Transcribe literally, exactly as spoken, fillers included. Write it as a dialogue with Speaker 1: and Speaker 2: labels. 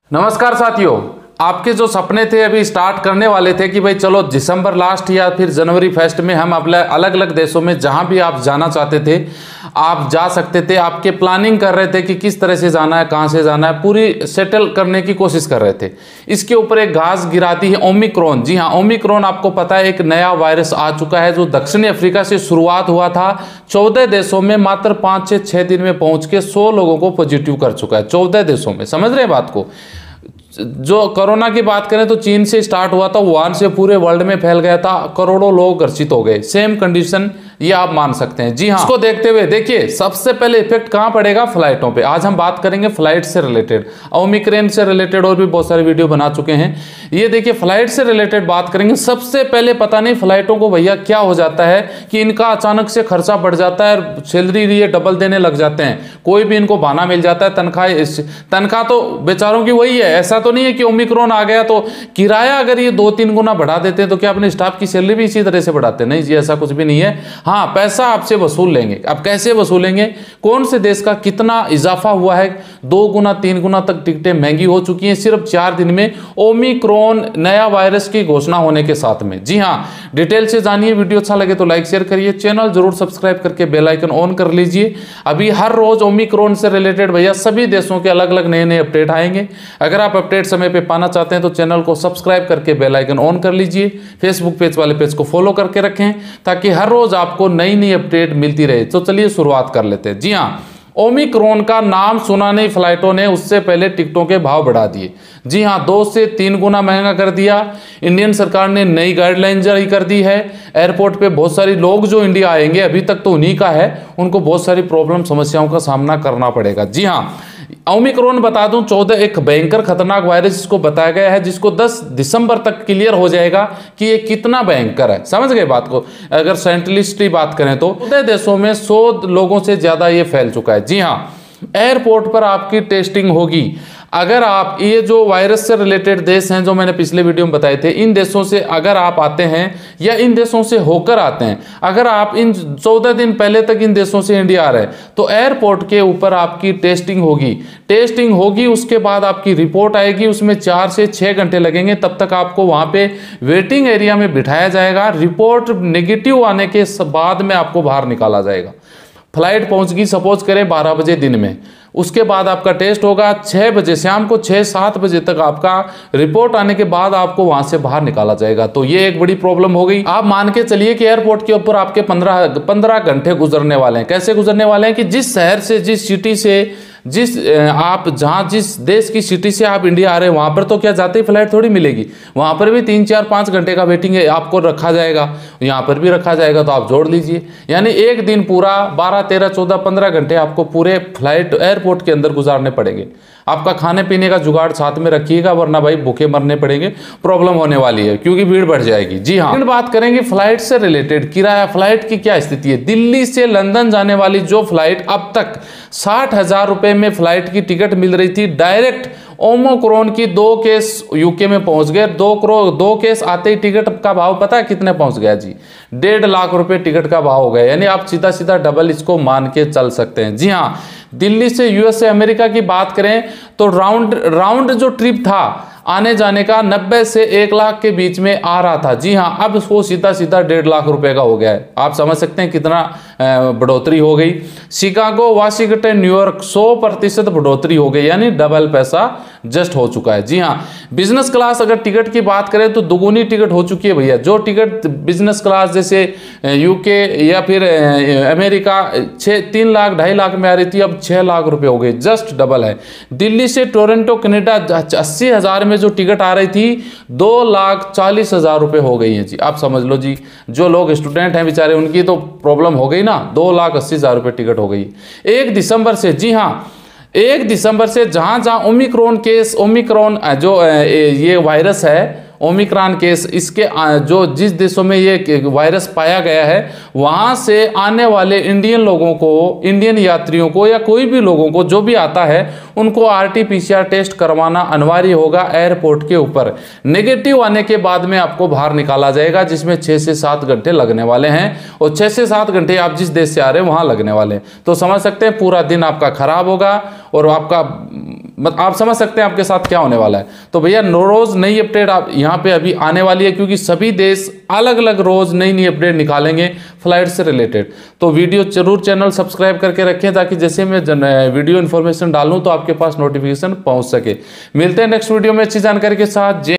Speaker 1: नमस्कार साथियों, आपके जो सपने थे अभी स्टार्ट करने वाले थे कि भाई चलो दिसंबर लास्ट या फिर जनवरी फर्स्ट में हम अपने अलग अलग देशों में जहां भी आप जाना चाहते थे आप जा सकते थे। आपके प्लानिंग कर रहे थे कि किस तरह से जाना है, कहां से जाना है, पूरी सेटल करने की कोशिश कर रहे थे। इसके ऊपर एक घास गिरा दी है ओमिक्रॉन। जी हाँ, ओमिक्रॉन आपको पता है एक नया वायरस आ चुका है जो दक्षिणी अफ्रीका से शुरुआत हुआ था। चौदह देशों में मात्र पाँच से छः दिन में पहुंच के सौ लोगों को पॉजिटिव कर चुका है। चौदह देशों में, समझ रहे हैं बात को। जो कोरोना की बात करें तो चीन से स्टार्ट हुआ था, वुहान से पूरे वर्ल्ड में फैल गया था, करोड़ों लोग ग्रसित हो गए। सेम कंडीशन ये आप मान सकते हैं। जी हाँ, इसको देखते हुए देखिए सबसे पहले इफेक्ट कहां पड़ेगा, फ्लाइटों पे। आज हम बात करेंगे फ्लाइट से रिलेटेड, ओमिक्रॉन से रिलेटेड और भी बहुत सारे वीडियो बना चुके हैं। ये देखिए फ्लाइट से रिलेटेड बात करेंगे। सबसे पहले पता नहीं फ्लाइटों को भैया क्या हो जाता है कि इनका अचानक से खर्चा बढ़ जाता है, सैलरी ये डबल देने लग जाते हैं, कोई भी इनको बहाना मिल जाता है। तनख्वाह तनख्वाह तो बेचारों की वही है। ऐसा तो नहीं है कि ओमिक्रॉन आ गया तो किराया अगर ये दो तीन गुना बढ़ा देते हैं तो क्या अपने स्टाफ की सैलरी भी इसी तरह से बढ़ाते हैं? नहीं जी, ऐसा कुछ भी नहीं है। हाँ, पैसा आपसे वसूल लेंगे। अब कैसे वसूलेंगे? कौन से देश का कितना इजाफा हुआ है, दो गुना तीन गुना तक टिकटें महंगी हो चुकी हैं सिर्फ चार दिन में ओमिक्रॉन नया वायरस की घोषणा होने के साथ में। जी हाँ, डिटेल से जानिए। वीडियो अच्छा लगे तो लाइक शेयर करिए, चैनल जरूर सब्सक्राइब करके बेल आइकन ऑन कर लीजिए। अभी हर रोज ओमिक्रॉन से रिलेटेड भैया सभी देशों के अलग अलग नए नए अपडेट आएंगे। अगर आप अपडेट समय पे पाना चाहते हैं तो चैनल को सब्सक्राइब करके बेल आइकन ऑन कर लीजिए। फेसबुक पेज वाले पेज को फॉलो करके रखें ताकि हर रोज आपको नई नई अपडेट मिलती रहे। तो चलिए शुरुआत कर लेते हैं। जी हाँ, ओमिक्रॉन का नाम सुना नहीं फ्लाइटों ने, उससे पहले टिकटों के भाव बढ़ा दिए। जी हाँ, दो से तीन गुना महंगा कर दिया। इंडियन सरकार ने नई गाइडलाइन जारी कर दी है। एयरपोर्ट पे बहुत सारे लोग जो इंडिया आएंगे, अभी तक तो उन्हीं का है, उनको बहुत सारी प्रॉब्लम समस्याओं का सामना करना पड़ेगा। जी हाँ, ओमिक्रॉन बता दूं चौदह एक भयंकर खतरनाक वायरस जिसको बताया गया है, जिसको दस दिसंबर तक क्लियर हो जाएगा कि ये कितना भयंकर है। समझ गए बात को? अगर साइंटिस्ट की बात करें तो चौदह देशों में सौ लोगों से ज्यादा ये फैल चुका है। जी हाँ, एयरपोर्ट पर आपकी टेस्टिंग होगी। अगर आप ये जो वायरस से रिलेटेड देश हैं जो मैंने पिछले वीडियो में बताए थे, इन देशों से अगर आप आते हैं या इन देशों से होकर आते हैं, अगर आप इन चौदह दिन पहले तक इन देशों से इंडिया आ रहे हैं तो एयरपोर्ट के ऊपर आपकी टेस्टिंग होगी। टेस्टिंग होगी, उसके बाद आपकी रिपोर्ट आएगी, उसमें चार से छः घंटे लगेंगे। तब तक आपको वहाँ पे वेटिंग एरिया में बिठाया जाएगा। रिपोर्ट नेगेटिव आने के बाद में आपको बाहर निकाला जाएगा। फ्लाइट पहुँच गई सपोज करें बारह बजे दिन में, उसके बाद आपका टेस्ट होगा छः बजे, शाम को छः सात बजे तक आपका रिपोर्ट आने के बाद आपको वहां से बाहर निकाला जाएगा। तो ये एक बड़ी प्रॉब्लम हो गई। आप मान के चलिए कि एयरपोर्ट के ऊपर आपके पंद्रह पंद्रह घंटे गुजरने वाले हैं। कैसे गुजरने वाले हैं कि जिस शहर से, जिस सिटी से, जिस आप जहाँ जिस देश की सिटी से आप इंडिया आ रहे हैं वहाँ पर तो क्या जाते ही फ्लाइट थोड़ी मिलेगी, वहाँ पर भी तीन चार पाँच घंटे का वेटिंग है, आपको रखा जाएगा, यहाँ पर भी रखा जाएगा। तो आप जोड़ लीजिए, यानी एक दिन पूरा बारह तेरह चौदह पंद्रह घंटे आपको पूरे फ्लाइट एयरपोर्ट के अंदर गुजारने पड़ेंगे। आपका खाने पीने का जुगाड़ साथ में रखिएगा, वरना भाई भूखे मरने पड़ेंगे, प्रॉब्लम होने वाली है क्योंकि भीड़ बढ़ जाएगी। जी हाँ, बात करेंगे फ्लाइट से रिलेटेड। किराया फ्लाइट की क्या स्थिति है? दिल्ली से लंदन जाने वाली जो फ्लाइट अब तक साठ हजार रुपए में फ्लाइट की टिकट मिल रही थी, डायरेक्ट ओमिक्रॉन की दो केस यूके में पहुंच गए। दो करोड़ दो केस आते ही टिकट का भाव पता है कितने पहुंच गया जी? डेढ़ लाख रुपए टिकट का भाव हो गया। यानी आप सीधा सीधा डबल इसको मान के चल सकते हैं। जी हाँ, दिल्ली से यूएसए अमेरिका की बात करें तो राउंड राउंड जो ट्रिप था आने जाने का नब्बे से एक लाख के बीच में आ रहा था। जी हाँ, अब वो सीधा सीधा डेढ़ लाख रुपए का हो गया है। आप समझ सकते हैं कितना बढ़ोतरी हो गई। शिकागो, वाशिंगटन, न्यूयॉर्क सौ प्रतिशत बढ़ोतरी हो गई, यानी डबल पैसा जस्ट हो चुका है। जी हाँ, बिजनेस क्लास अगर टिकट की बात करें तो दुगुनी टिकट हो चुकी है भैया। जो टिकट बिजनेस क्लास जैसे यूके या फिर अमेरिका छः तीन लाख ढाई लाख में आ रही थी, अब छः लाख रुपए हो गई, जस्ट डबल है। दिल्ली से टोरंटो कनाडा अस्सी हजार में जो टिकट आ रही थी दो लाख चालीस हजार रुपए हो गई है जी। आप समझ लो जी, जो लोग स्टूडेंट हैं बेचारे उनकी तो प्रॉब्लम हो गई ना, दो लाख अस्सी हजार रुपए टिकट हो गई एक दिसंबर से। जी हाँ, एक दिसंबर से जहां जहां ओमिक्रॉन केस, ओमिक्रॉन जो ये वायरस है ओमिक्रॉन केस, इसके जो जिस देशों में ये वायरस पाया गया है वहां से आने वाले इंडियन लोगों को, इंडियन यात्रियों को या कोई भी लोगों को जो भी आता है उनको आरटीपीसीआर टेस्ट करवाना अनिवार्य होगा एयरपोर्ट के ऊपर। नेगेटिव आने के बाद में आपको बाहर निकाला जाएगा, जिसमें छः से सात घंटे लगने वाले हैं और छः से सात घंटे आप जिस देश से आ रहे हैं वहाँ लगने वाले हैं। तो समझ सकते हैं पूरा दिन आपका खराब होगा और आपका मत आप समझ सकते हैं आपके साथ क्या होने वाला है। तो भैया रोज नई अपडेट आप यहाँ पे अभी आने वाली है, क्योंकि सभी देश अलग अलग रोज नई नई अपडेट निकालेंगे फ्लाइट से रिलेटेड। तो वीडियो जरूर चैनल सब्सक्राइब करके रखें, ताकि जैसे मैं वीडियो इन्फॉर्मेशन डालूं तो आपके पास नोटिफिकेशन पहुंच सके। मिलते हैं नेक्स्ट वीडियो में अच्छी जानकारी के साथ।